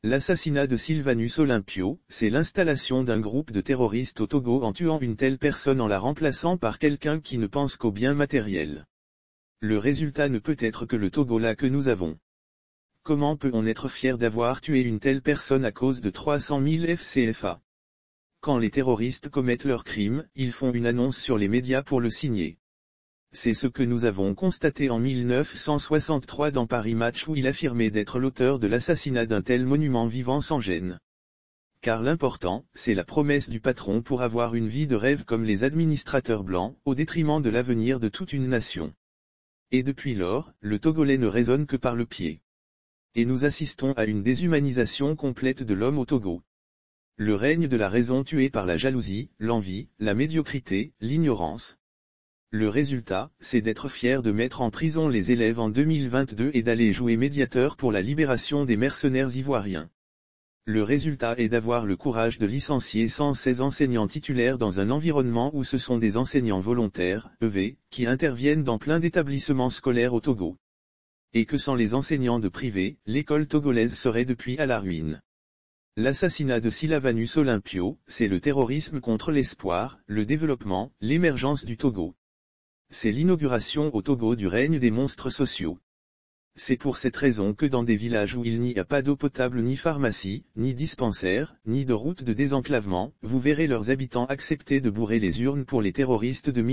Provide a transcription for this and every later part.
L'assassinat de Sylvanus Olympio, c'est l'installation d'un groupe de terroristes au Togo en tuant une telle personne en la remplaçant par quelqu'un qui ne pense qu'aux biens matériels. Le résultat ne peut être que le Togola que nous avons. Comment peut-on être fier d'avoir tué une telle personne à cause de 300 000 FCFA? Quand les terroristes commettent leurs crimes, ils font une annonce sur les médias pour le signer. C'est ce que nous avons constaté en 1963 dans Paris Match où il affirmait d'être l'auteur de l'assassinat d'un tel monument vivant sans gêne. Car l'important, c'est la promesse du patron pour avoir une vie de rêve comme les administrateurs blancs, au détriment de l'avenir de toute une nation. Et depuis lors, le Togolais ne raisonne que par le pied. Et nous assistons à une déshumanisation complète de l'homme au Togo. Le règne de la raison tué par la jalousie, l'envie, la médiocrité, l'ignorance. Le résultat, c'est d'être fier de mettre en prison les élèves en 2022 et d'aller jouer médiateur pour la libération des mercenaires ivoiriens. Le résultat est d'avoir le courage de licencier 116 enseignants titulaires dans un environnement où ce sont des enseignants volontaires, EV, qui interviennent dans plein d'établissements scolaires au Togo. Et que sans les enseignants de privé, l'école togolaise serait depuis à la ruine. L'assassinat de Sylvanus Olympio, c'est le terrorisme contre l'espoir, le développement, l'émergence du Togo. C'est l'inauguration au Togo du règne des monstres sociaux. C'est pour cette raison que dans des villages où il n'y a pas d'eau potable ni pharmacie, ni dispensaire, ni de route de désenclavement, vous verrez leurs habitants accepter de bourrer les urnes pour les terroristes de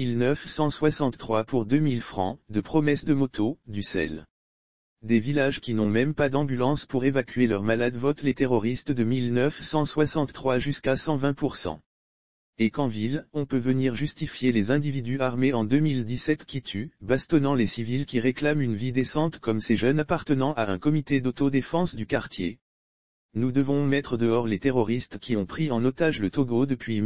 1963 pour 2000 francs, de promesses de moto, du sel. Des villages qui n'ont même pas d'ambulance pour évacuer leurs malades votent les terroristes de 1963 jusqu'à 120%. Et qu'en ville, on peut venir justifier les individus armés en 2017 qui tuent, bastonnant les civils qui réclament une vie décente comme ces jeunes appartenant à un comité d'autodéfense du quartier. Nous devons mettre dehors les terroristes qui ont pris en otage le Togo depuis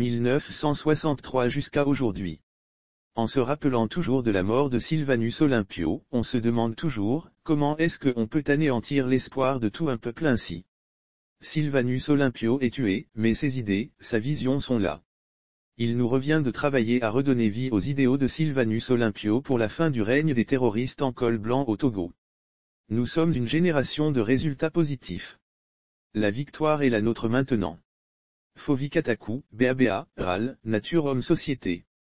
1963 jusqu'à aujourd'hui. En se rappelant toujours de la mort de Sylvanus Olympio, on se demande toujours, comment est-ce qu'on peut anéantir l'espoir de tout un peuple ainsi? Sylvanus Olympio est tué, mais ses idées, sa vision sont là. Il nous revient de travailler à redonner vie aux idéaux de Sylvanus Olympio pour la fin du règne des terroristes en col blanc au Togo. Nous sommes une génération de résultats positifs. La victoire est la nôtre maintenant. Fovi Kataku, BABA, RAL, Nature Homme Société.